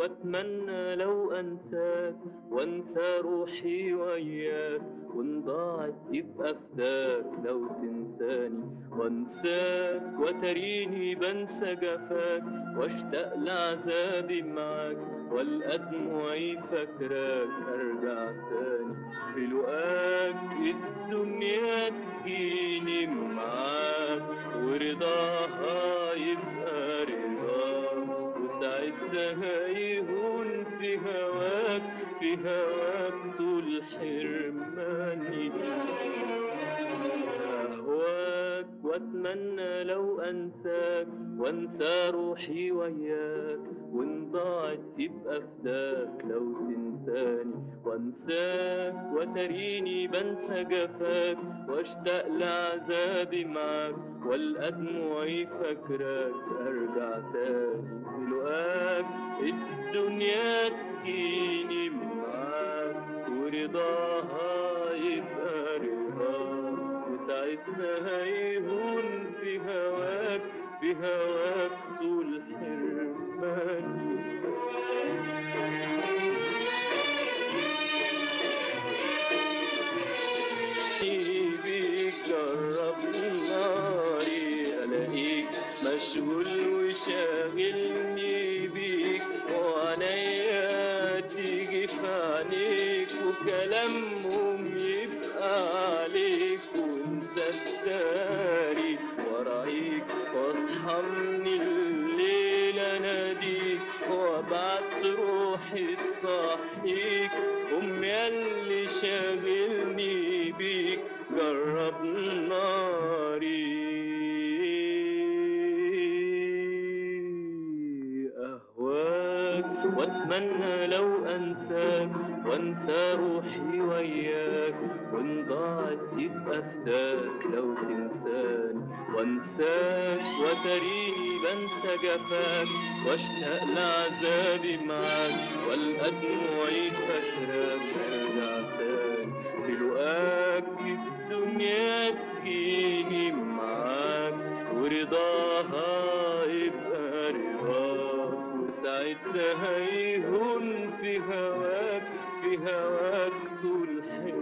واتمنى لو انساك وانسى روحي وياك، وان ضاعت يبقى فداك لو تنساني وانساك، وتريني بنسى جفاك واشتاق لعذابي معاك، والقى دموعي فاكراك ارجع تاني في لقاك. الدنيا تجيني معاك ورضاها يبقى رضاك، وساعتها يهون في هواك، في هواك طول حرماني. أهواك واتمنى لو انساك وانسى روحي وياك، وان ضاعت يبقى فداك لو تنساني وانساك، وتريني بنسى جفاك واشتاق لعذابي معاك، والقى دموعي فاكراك ارجع تاني في لقاك. الدنيا تجيني معاك ورضاها يبقى رضاك، وساعتها يهون في هواك، في هواك طول حرماني. بيك جرب ناري الاقيك مشغول وشاغلني بيك، وعنيا تيجي في عينيك وكلامهم يبقى عليك، وانت تداري ورايك واصحى من الليل اناديك، وابعت روحي تصحيك. ياللي شاغلني بيك جرب ناري. أهواك واتمنى لو أنساك وانسى روحي وياك، وان ضاعت يبقى فداك لو تنساني وانساك، وتريني بنسى جفاك واشتاق لعذابي معاك، والقى دموعي فاكراك ارجع تاني في لقاك. الدنيا تجيني معاك ورضاها يبقى رضاك، وساعتها يهون في هواك، في هواك طول حياتي.